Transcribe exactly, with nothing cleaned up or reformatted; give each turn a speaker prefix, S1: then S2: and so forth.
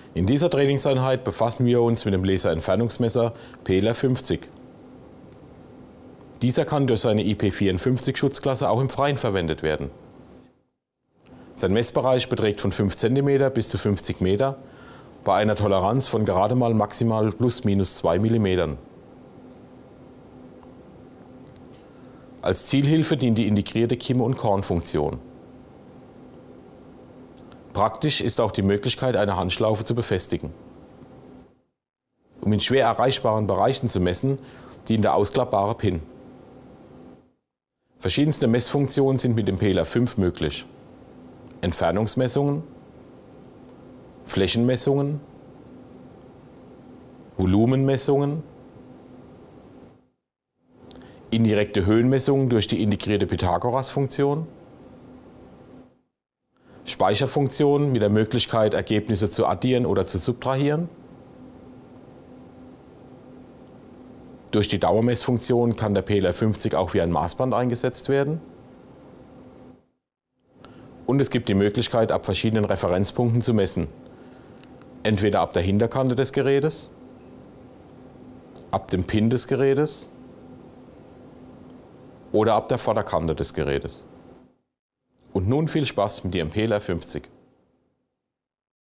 S1: In dieser Trainingseinheit befassen wir uns mit dem Laserentfernungsmesser P L R fünfzig. Dieser kann durch seine I P vierundfünfzig Schutzklasse auch im Freien verwendet werden. Sein Messbereich beträgt von fünf Zentimeter bis zu fünfzig Meter bei einer Toleranz von gerade mal maximal plus minus zwei Millimetern. Als Zielhilfe dient die integrierte Kimme- und Kornfunktion. Praktisch ist auch die Möglichkeit, eine Handschlaufe zu befestigen. Um in schwer erreichbaren Bereichen zu messen, dient der ausklappbare Pin. Verschiedenste Messfunktionen sind mit dem P L R fünf möglich. Entfernungsmessungen, Flächenmessungen, Volumenmessungen, indirekte Höhenmessungen durch die integrierte Pythagoras-Funktion, Speicherfunktionen mit der Möglichkeit, Ergebnisse zu addieren oder zu subtrahieren. Durch die Dauermessfunktion kann der P L R fünfzig auch wie ein Maßband eingesetzt werden. Und es gibt die Möglichkeit, ab verschiedenen Referenzpunkten zu messen. Entweder ab der Hinterkante des Gerätes, ab dem Pin des Gerätes oder ab der Vorderkante des Gerätes. Und nun viel Spaß mit Ihrem P L R fünfzig.